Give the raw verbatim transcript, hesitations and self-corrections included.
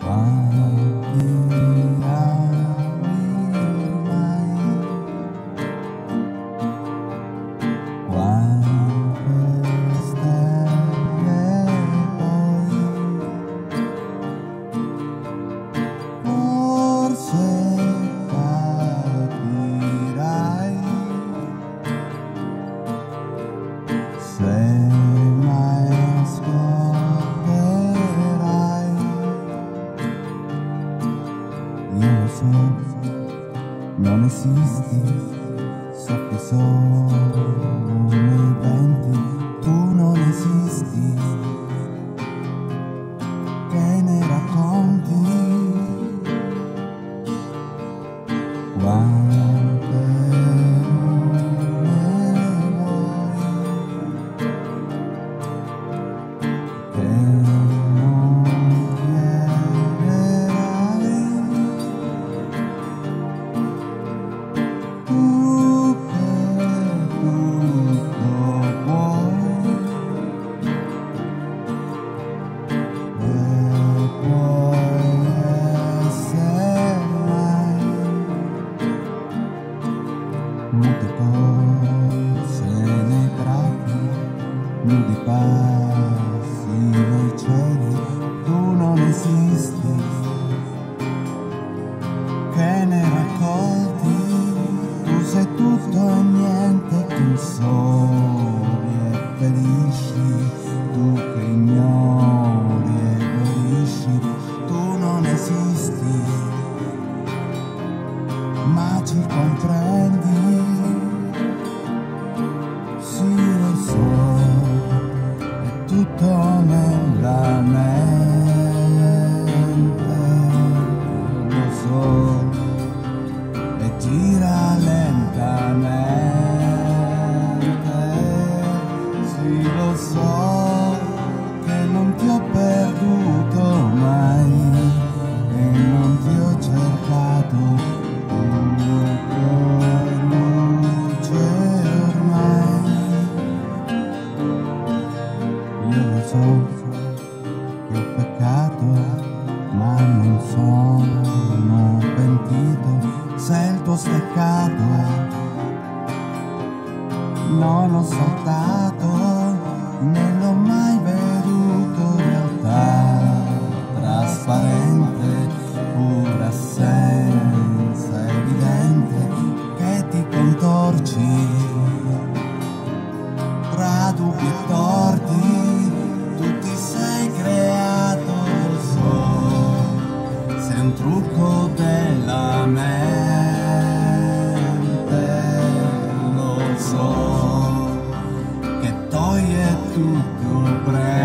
Non esisti, so che sono nei venti, tu non esisti, che ne racconti quante ne vuoi, che non chiederai. Tu che tutto puoi e puoi essere mai, nude cose nei prati, nudi passi nei cieli, tu non esisti, che ne raccolti. Tu sei tutto e niente, tu soli e ferisci, tu che ignori e guarisci, tu non esisti, ma ci comprendi, sì lo so, è tutto nella mente, lo so. E gira lentamente, sì lo so che non ti ho perduto mai e non ti ho cercato, tutto è luce ormai. Io lo so che ho peccato, ma non sono pentito. Se il tuo steccato non l'ho saltato, né l'ho mai veduto realtà trasparente, pura assenza evidente che ti contorci tra dubbi e torti, tu ti sei creato, lo so, sei un trucco della mente. So che toglie tutto presto.